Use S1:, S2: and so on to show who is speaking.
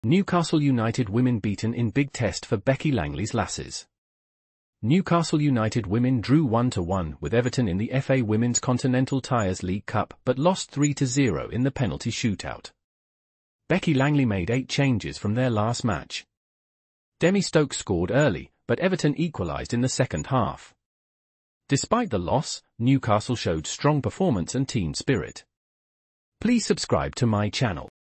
S1: Newcastle United Women beaten in big test for Becky Langley's Lasses. Newcastle United Women drew 1-1 with Everton in the FA Women's Continental Tyres League Cup but lost 3-0 in the penalty shootout. Becky Langley made 8 changes from their last match. Demi Stokes scored early, but Everton equalized in the second half. Despite the loss, Newcastle showed strong performance and team spirit. Please subscribe to my channel.